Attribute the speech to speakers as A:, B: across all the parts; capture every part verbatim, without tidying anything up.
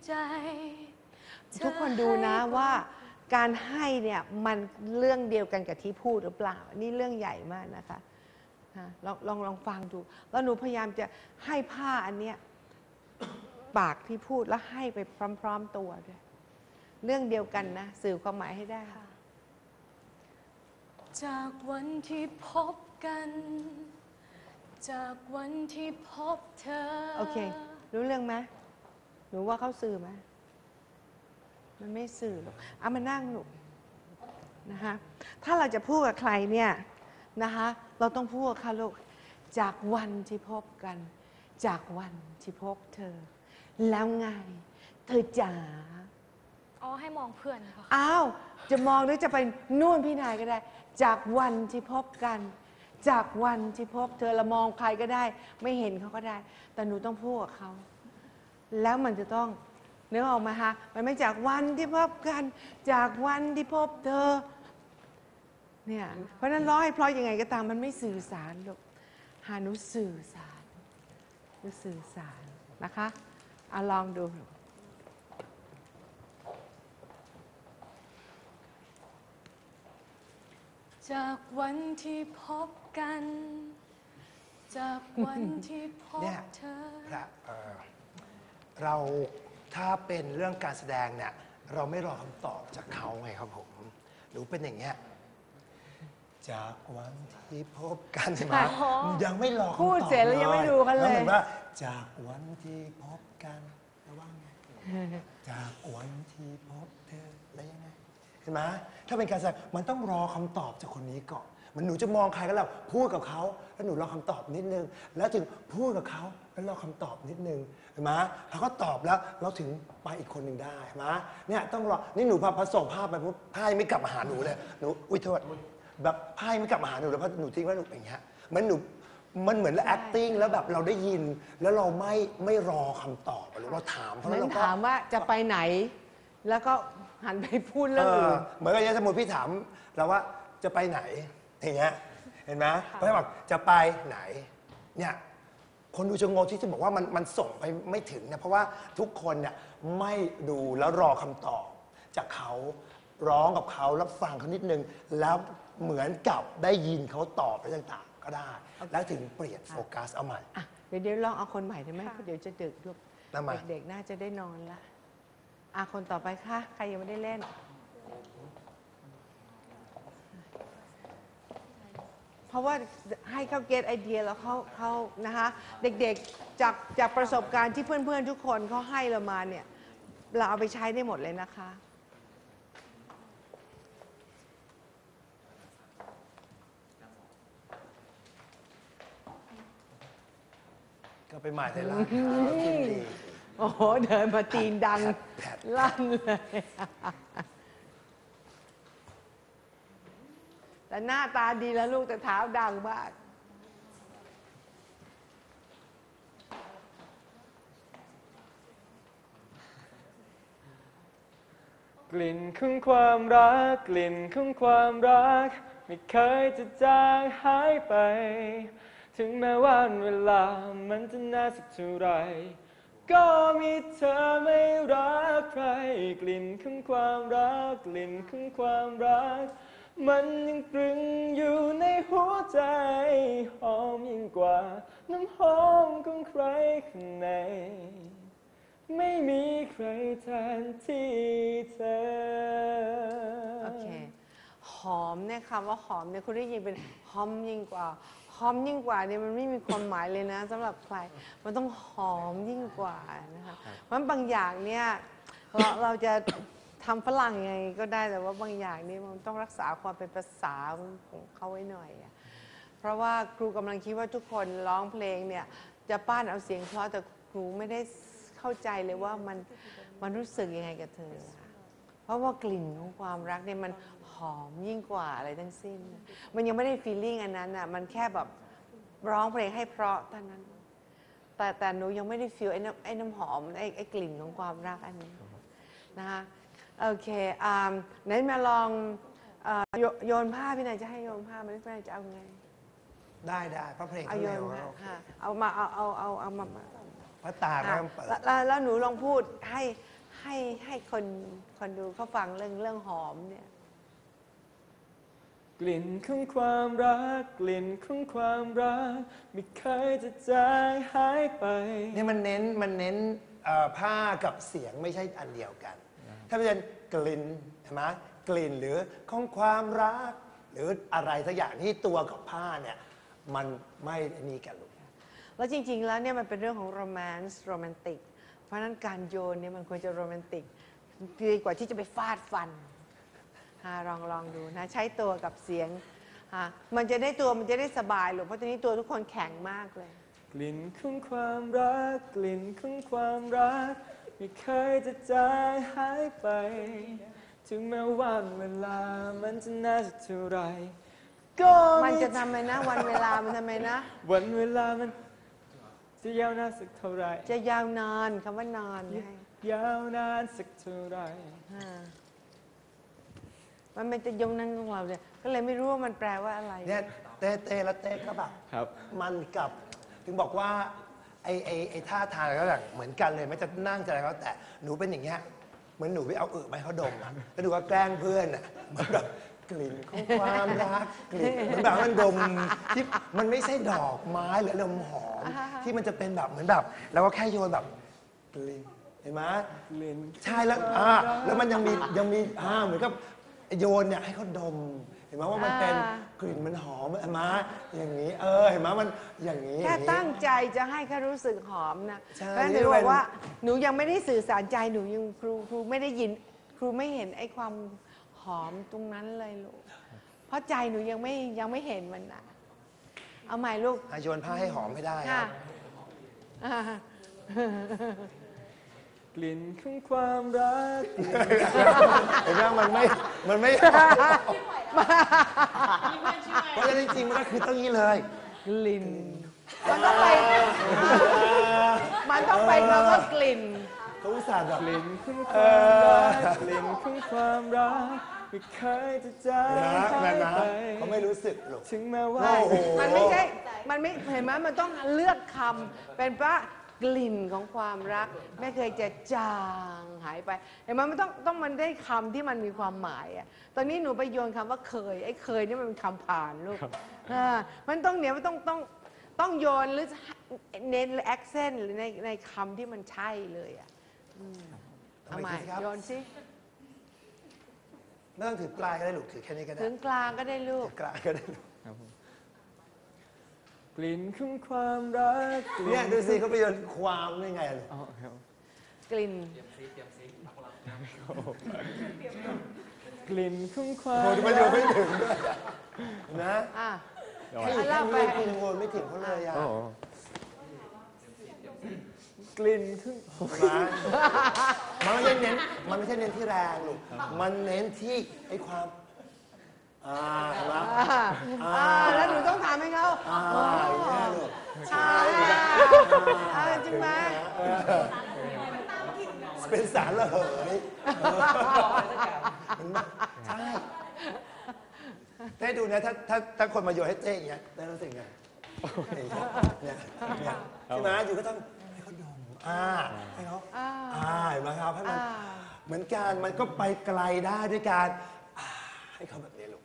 A: ใจ
B: ทุกคนดูนะว่าการให้เนี่ยมันเรื่องเดียวกันกับที่พูดหรือเปล่านี่เรื่องใหญ่มากนะคะลองลองลองฟังดูแล้วหนูพยายามจะให้ผ้าอันเนี้ยปากที่พูดแล้วให้ไปพร้อมๆตัวด้วยเรื่องเดียวกันนะสื่อความหมายให้ได้
A: จากวันที่พบกันจากวันที่พบเธอ
B: โอเครู้เรื่องไหมหนูว่าเขาสื่อไหมมันไม่สื่อหรอกเอามานั่งลูกนะคะถ้าเราจะพูดกับใครเนี่ยนะคะเราต้องพูดกับเขาลูกจากวันที่พบกันจากวันที่พบเธอแล้วไงเธอจ๋า
A: อ๋อให้มองเพื่อนค่ะ
B: อ้าวจะมองหรือจะไปนู่นพี่นายก็ได้จากวันที่พบกันจากวันที่พบเธอเรามองใครก็ได้ไม่เห็นเขาก็ได้แต่หนูต้องพูดกับเขาแล้วมันจะต้องนึกออกไหมคะมันไม่จากวันที่พบกันจากวันที่พบเธอเนี่ยเพราะนั้นร้อยเพราะยังไงก็ตามมันไม่สื่อสารหรอกหาหนูสื่อสารหนูสื่อสารนะคะเอาลองดู
A: จากวันที่พบกันจากวันที่พบเธอ
C: เนี่ยเราถ้าเป็นเรื่องการแสดงเนี่ยเราไม่รอคำตอบจากเขาไงครับผมหรือเป็นอย่างเงี้ยจากวันที่พบกันใช่ไหมยังไม่รอคำตอบ
B: พูดเสร็จแล้วยังไม่ดูกันเลย
C: แล้วว่าจากวันที่พบกันแล้วว่าไงจากวันที่พบเธอแล้วยังไงเห็นไหมถ้าเป็นการแสดงมันต้องรอคำตอบจากคนนี้ก่อนมันหนูจะมองใครก็แล้วพูดกับเขาแล้วหนูรอคำตอบนิดนึงแล้วถึงพูดกับเขาแล้วรอคำตอบนิดนึงเห็นไหมแล้วก็ตอบแล้วเราถึงไปอีกคนหนึ่งได้เห็นไหมเนี่ยต้องรอนี่หนูพอส่งภาพไปปุ๊บภาพไม่กลับมาหาหนูเลยหนูอุ้ยโทษแบบภาพไม่กลับมาหาหนูเลยเพราะหนูทิ้งไว้หนูอย่างเงี้ยมันหนูมันเหมือน acting แล้วแบบเราได้ยินแล้วเราไม่ไม่รอคำตอบหรือเราถามเขาแล้วเราก็
B: ถามว่าจะไปไหนแล้วก็หันไปพูดเรื่องอื่น
C: เหมือนกับสมมติพี่ถามเราว่าจะไปไหนอย่างเงี้ยเห็นไหมเขาจะบอกจะไปไหนเนี่ยคนดูจะงงที่จะบอกว่ามันมันส่งไปไม่ถึงเนี่ยเพราะว่าทุกคนเนี่ยไม่ดูแล้วรอคำตอบจากเขาร้องกับเขาแล้วฟังเขานิดนึงแล้วเหมือนกับได้ยินเขาตอบไปต่างๆก็ได้แล้วถึงเปลี่ยนโฟกัสเอาใหม่
B: เดี๋ยวเดี๋ยวลองเอาคนใหม่ได้ไหมเดี๋ยวจะดึกลูกเด็กๆน่าจะได้นอนละอ่ะคนต่อไปค่ะใครยังไม่ได้เล่นเพราะว่าให้เขาเก็ตไอเดียแล้วเขาเขานะคะเด็กๆจากจากประสบการณ์ที่เพื่อนๆทุกคนเขาให้เรามาเนี่ยเราเอาไปใช้ได้หมดเลยนะคะ
C: ก็ไปใหม่เลยล่ะ
B: โอ้โหเดินมาตีนดังลั่นเลยแต่หน้าตาดีแล้วลูกแต่เท้าดังมาก
D: กลิ่นของความรักกลิ่นของความรักไม่เคยจะจางหายไปถึงแม้ว่าเวลามันจะนานสักเท่าไรก็มีเธอไม่รักใครกลิ่นของความรักกลิ่นของความรักมันยังตรึงอยู่ในหัวใจหอมยิ่งกว่าน้ำหอมของใครข้างในไม่มีใครแทนที่เธอ
B: โอเคหอมเนี่ยคำว่าหอมเนี่ยคุณได้ยินเป็นหอมยิ่งกว่าหอมยิ่งกว่าเนี่ยมันไม่มีความหมายเลยนะสำหรับใครมันต้องหอมยิ่งกว่านะคะเพราะบางอย่างเนี่ยเราเราจะทำฝรั่งยังไงก็ได้แต่ว่าบางอย่างนี่มันต้องรักษาความเป็นภาษาของเขาไว้หน่อยเพราะว่าครูกำลังคิดว่าทุกคนร้องเพลงเนี่ยจะป้านเอาเสียงเพราะแต่ครูไม่ได้เข้าใจเลยว่ามันมันรู้สึกยังไงกับเธอเพราะว่ากลิ่นของความรักเนี่ยมันหอมยิ่งกว่าอะไรทั้งสิ้นมันยังไม่ได้ฟีลลิ่งอันนั้นอ่ะมันแค่แบบร้องเพลงให้เพราะเท่านั้นแต่แต่หนูยังไม่ได้ฟีลไอ้น้ำไอ้น้ำหอมไอ้ไอ้กลิ่นของความรักอันนี้นะคะโอเคอ่าไหนมาลองโยนผ้าพี่นายจะให้โยนผ้ามันพี่นายจะเอาไง
C: ได้ได้เพราะเพลง
B: เอาโยนผ้าค่ะเอามาเอาเอาเอาเอามา
C: เพราะตาเริ่มเปิด
B: แล้วแล้วแล้วหนูลองพูดให้ให้ให้คนคนดูเขาฟังเรื่องเรื่องหอมเนี่ย
D: กลิ่นของความรักกลิ่นของความรักไม่เคยจะจางหายไป
C: นี่มันเน้นมันเน้นเอ่อผ้ากับเสียงไม่ใช่อันเดียวกัน ถ้าเป็นกลิ่นใช่ไหมกลิ่นหรือของความรัก หรืออะไรสักอย่างที่ตัวกับผ้าเนี่ยมันไม่นี่กันลูก
B: แล้วจริงๆ แล้วเนี่ยมันเป็นเรื่องของโรแมนต์โรแมนติก เพราะฉะนั้นการโยนเนี่ยมันควรจะโรแมนติกดีกว่าที่จะไปฟาดฟันฮะลองลองดูนะใช้ตัวกับเสียงฮะมันจะได้ตัวมันจะได้สบายหรอกเพราะตอนนี้ตัวทุกคนแข็งมากเลย
D: กลิ่นของความรักกลิ่นของความรักไม่เคยจะจางหายไป ถึงแม้วันเวลามันจะนานสักเท่าไรก็
B: มันจะทำไมนะวันเวลามันทำไมนะ
D: วันเวลามันจะยาวนานสักเท่าไร
B: จะยาวนานคำว่านานไง
D: ยาวนานสักเท่าไร
B: อ่ามันเป็นจะยงนั้นของเราเนี่ยก็เลยไม่รู้ว่ามันแปลว่าอะไร
C: เนี่ยเต้เต้แล้วเต้ก็แบบ
D: ครับ
C: มันกับถึงบอกว่าไอ้ไอ้ไอ้ท่าทางก็แบบเหมือนกันเลยไม่จะนั่งจะอะไรก็แต่หนูเป็นอย่างเงี้ยเหมือนหนูไปเอาอึไปเขาดมอะแล้วดูว่าแกล้งเพื่อนอ่ะมันแบบกลิ่นของความรักกลิ่นเหมือนแบบมันดมที่มันไม่ใช่ดอกไม้หรือลมหอมที่มันจะเป็นแบบเหมือนแบบแล้วก็แค่โยนแบบกลิ่นเห็นไหม
D: กลิ่น
C: ใช่แล้วอ่าแล้วมันยังมียังมีอ่าเหมือนกับโยนเนี่ยให้เขาดม เห็นไหมว่ามันเป็น
B: อ่าก
C: ลิ่นมันหอมเห็นไหมอย่างนี้ เออเห็นไหมมันอย่างนี้อ
B: แค่
C: ย่างนี้
B: ตั้งใจจะให้เขารู้สึกหอมนะ
C: ใช่
B: เพราะฉะนั้นหนูบอกว่าหนูยังไม่ได้สื่อสารใจหนูยังครูครูไม่ได้ยินครูไม่เห็นไอ้ความหอมตรงนั้นเลยลูกเพราะใจหนูยังไม่ยังไม่เห็นมันนะเอาใหม่ลูก
C: อ่ะโยนผ้าให้หอมให้ได้ค
B: ค่ะ
C: รับ
B: อ่า
D: กลิ่นของความรัก
C: เห็นไหมมันไม่ มันไม่ เพราะฉะนั้นจริงๆมันก็คือต้องนี้เลย
B: กลิ่นมันต้องไปมันต้องไปคำว่ากลิ่น
C: เขาอุตส่าห์แบบ
D: กลิ่นของความรักกลิ่นของความรักไม่เคยจะจาง
C: นะ
D: หา
C: นะ
D: ย
C: นะ
D: ไป
C: เขาไม่รู้สึกหรอก
D: ถึงแม้ว่า
C: โอ้โห
B: มันไม่ใช่ มันไม่เห็นไหมมันต้องเลือกคำเป็นว่ากลิ่นของความรัก ไม่เคยจะจางหายไป เห็นไหมมันต้องต้องมันได้คำที่มันมีความหมายอ่ะ ตอนนี้หนูไปโยนคำว่าเคย ไอ้เคยนี่มันเป็นคำผ่านลูกอ่ามันต้องเนี่ยมันต้องต้องต้องโยนหรือเน้นหรือแอคเซนต์หรือในในคำที่มันใช่เลยอ่ะอืมเอาใหม่
C: ทำไมสิครับ
B: โยนสิ
C: ไม่ต้องถือปลายก็ได้ลูกถือแค่นี้ก็ได้
B: ถึงกลางก็ได้ลูก
C: ถือกลางก็ได้ลูก
D: ครับผมกลิ่นของความรักกลิ่
C: เนี่ยดูสิเขาไปโยนความได้ไงลูก
D: อ๋อครับ
B: กลิ่น
D: กลิ่นของความ
C: โอ้ยมันโยนไม่ถึงด้วยนะ
B: อ่ะ
C: ให้อยู่
B: เล่า
C: แค่
B: ไป
C: นี้คุณโยนไม่ถึงเขาเลยอ่ะ
D: โอ้โหกลิ่นของ
C: มันมันไม่ใช่เน้น มันไม่ใช่เน้นที่แรงลูก มันเน้นที่ไอ้ความ อ่าเห็นไหม
B: อ่าอ่าแล้วหนูต้องถามให้เขา
C: อ่าอย่างเงี้ยลูก
B: ใช่อ่าจริงไหม
C: เป็นสารระเหยเห็นไหมใช่เต้ดูนะถ้าถ้าถ้าคนมาโยนให้เต้อย่างเงี้ยเต้รู้สึกไงอย่างเงี้ยเนี่ยเนี่ยใช่ไหมอยู่ก็ต้องให้เขาดมอ่าให้เขา
B: อ่า
C: อ่าเห็นไหมครับให้มัน
B: อ่า
C: เหมือนกันมันก็ไปไกลได้ด้วยการอ่าให้เขาแบบนี้ลูก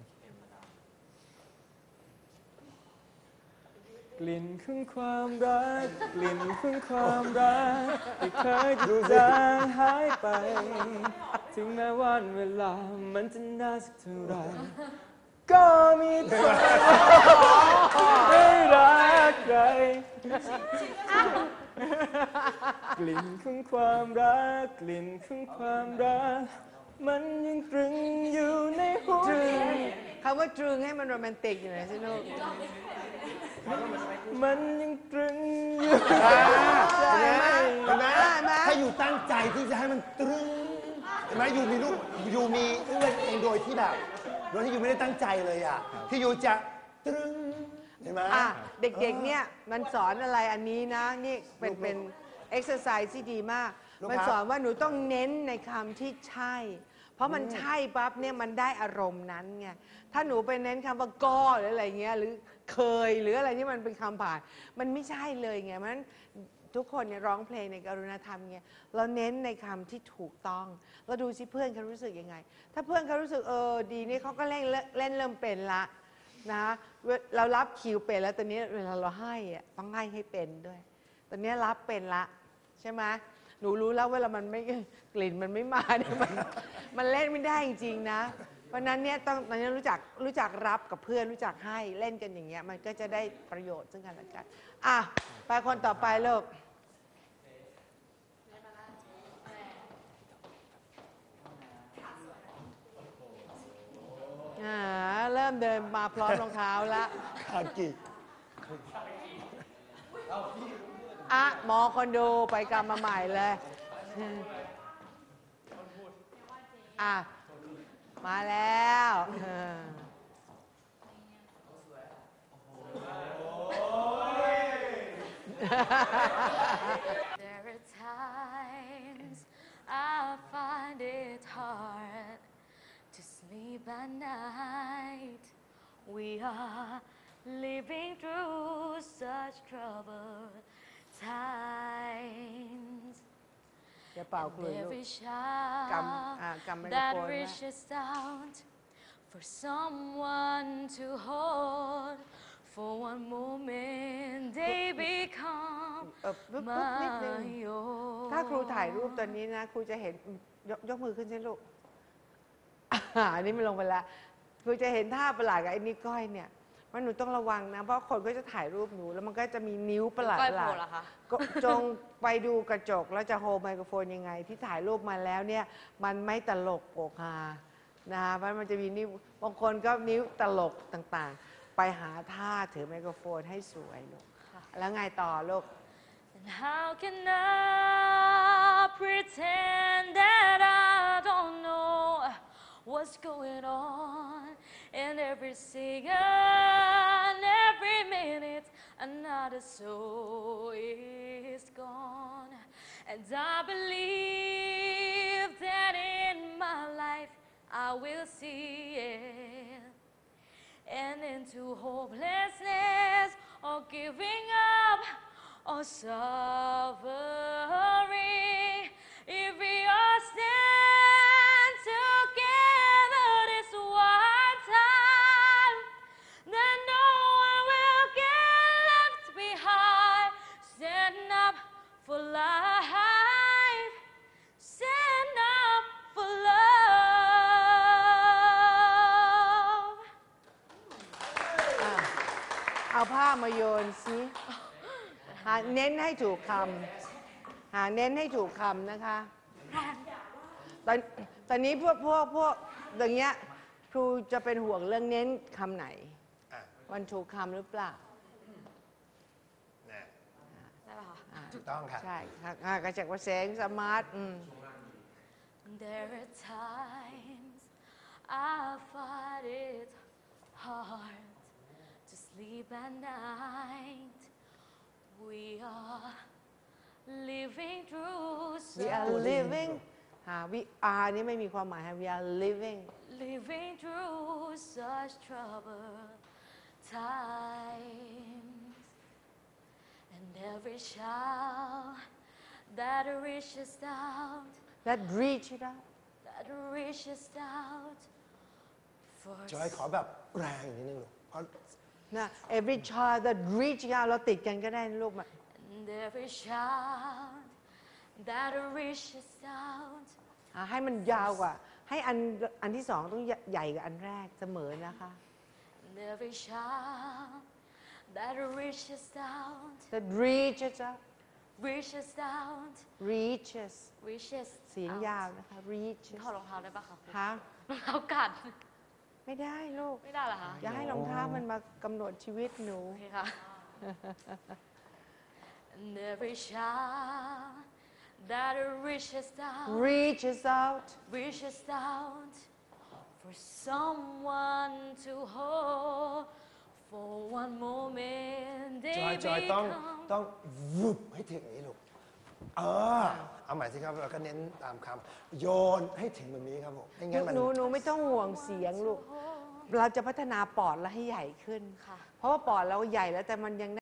D: กลิ่นของความรักกลิ่นของความรักที่เคยจะจางหายไป ถึงแม้วันเวลามันจะนานสักเท่าไรก็มีเธอไม่รักใครกลิ่นของความรักกลิ่นของความรักมันยังตรึงอยู่ในหัว
B: ตรึ
D: ใจ
B: งคำว่าตรึงให้มันโรแมนติกอยู่หน่อยสิลูก
D: มันยังตรึงอยู่
C: เห็นไหม
B: เห็นไหม
C: ถ้าอยู่ตั้งใจที่จะให้มันตรึงเห็นไหมอยู่มีลูกอยู่มีเอื้อนเองโดยที่แบบโดยที่อยู่ไม่ได้ตั้งใจเลยอ่ะที่อยู่จะตรึงเห็นไหม
B: อ่ะเด็กๆเนี่ยมันสอนอะไรอันนี้นะนี่เป็นเป็นเอ็กซ์ไซส์ที่ดีมาก มันสอนว่าหนูต้องเน้นในคำที่ใช่ เพราะมันใช่ปั๊บเนี่ยมันได้อารมณ์นั้นไงถ้าหนูไปเน้นคำว่าก็หรืออะไรเงี้ยหรือเคยหรืออะไรที่มันเป็นคำผ่าน มันไม่ใช่เลยไงมันทุกคนเนี่ยร้องเพลงในกรุณธรรมเนี่ยเราเน้นในคำที่ถูกต้องเราดูสิเพื่อนเขารู้สึกยังไง ถ้าเพื่อนเขารู้สึกเออดีนี่เขาก็เล่นเล่นเริ่มเป็นละนะเรารับคิวเป็นแล้วตอนนี้เวลาเราให้อะต้องให้ให้เป็นด้วยตอนนี้รับเป็นละใช่ไหมหนูรู้แล้วเวลามันไม่กลิ่นมันไม่มาเนี่ยมันมันเล่นไม่ได้จริงๆนะเพราะนั้นเนี่ยต้องตอนนี้รู้จักรู้จักรับกับเพื่อนรู้จักให้เล่นกันอย่างเงี้ยมันก็จะได้ประโยชน์ซึ่งกันและกันอ่ะไปคนต่อไปลูกอ่าเริ่มเดินมาพร้อมรองเท้าแล้ว
C: คากิ
B: อ่ะหมอคนดูไปกรรมมาใหม่เลยอ่ะมาแล้วเออ
A: There are times I find it hard to sleep at night. We are living through such troubled times.
B: อย่าเป่าคลุย
A: And
B: ลูก
A: every
B: กำอ่ากำ
A: child
B: ไมโคร
A: that
B: โฟนไว้
A: reaches out for someone to hold, for one moment they become
B: เออปุ๊บปุ๊บนิดนึง
A: my own.
B: ถ้าครูถ่ายรูปตอนนี้นะครูจะเห็นยกยกมือขึ้นใช่ลูกอ่าอันนี้มันลงไปแล้วครูจะเห็นท่าประหลาดกับไอ้นิ้วก้อยเนี่ยว่าหนูต้องระวังนะเพราะคนก็จะถ่ายรูปหนูแล้วมันก็จะมีนิ้วประหลาด
A: ก้อย
B: ประหลา
A: โผล่
B: ด
A: เหรอคะ
B: ก็จงไปดูกระจกแล้วจะโฮไมโครโฟนยังไง ที่ถ่ายรูปมาแล้วเนี่ยมันไม่ตลกโปกฮานะคะเพราะมันจะมีนิ้วบางคนก็นิ้วตลกต่างๆ ไปหาท่าถือไมโครโฟนให้สวยลูกแล้วไงต่อลูก
A: And how can I pretend that I don't know what's going on? And every second, every minute, another soul is gone. And I believe that in my life I will see it. And into hopelessness or giving up or suffering, if we all stand together this one time, then no one will get left behind. Stand up for life, stand up for love.
B: เอาผ้ามาโยนสิหาเน้นให้ถูกคำหาเน้นให้ถูกคำนะคะตอนตอนนี้พวกพวกพวกอย่างเงี้ยครูจะเป็นห่วงเรื่องเน้นคำไหน
C: อ่ะ
B: มันถูกคำหรือเปล่า
C: นะ
A: ได้ป่ะคะ
B: อ่า
C: ถูกต้องค่ะ
B: ใช่ค่ะอ่ากระจักกระแสงสมาร์ทอืม
A: There are times I find it hard to sleep at night. We are living through
B: we are
A: such,
B: living หา we are นี่ไม่มีความหมายค่ะ we are living
A: living through such troubled times. And every child that reaches out,
B: that reach it out
A: that reaches out for
C: จอยขอแบบแรงนิดนึงลูกเพราะ
B: นะ every child that reach out เราติดกันก็ได้นะลูกมา
A: And every child that reaches out
B: อ่าให้มันยาวกว่า ให้อันอันที่สองต้องใหญ่กว่าอันแรกเสมอนะคะ
A: and every child that reaches out
B: that reaches out
A: reaches out
B: reaches
A: reaches
B: เสียงยาวนะคะ reaches
A: ถอดรองเท้าได้ปะคะ
B: คะ
A: รองเท้ากัด
B: ไม่ได้ลูก
A: ไม่ได้เหรอคะ
B: อย่าให้รองเท้ามันมากำหนดชีวิตหนู
A: โอเคค่ะ and every child that reaches out
B: reaches out
A: reaches out for someone to hold for one moment
C: จอย
A: they
C: จอยต้อง
A: become
C: ต้องวุบให้ถึงนี้ลูกเออเอาใหม่สิครับแล้วก็เน้นตามคำโยนให้ถึงแบบนี้ครับผมไม่
B: ห
C: งั้
B: นู
C: นมัน
B: หนูหนูไม่ต้องห่วงเสียงลูก เราจะพัฒนาปอดเราให้ใหญ่ขึ้น
A: ค่ะ
B: เพราะว่าปอดเราใหญ่แล้วแต่มันยัง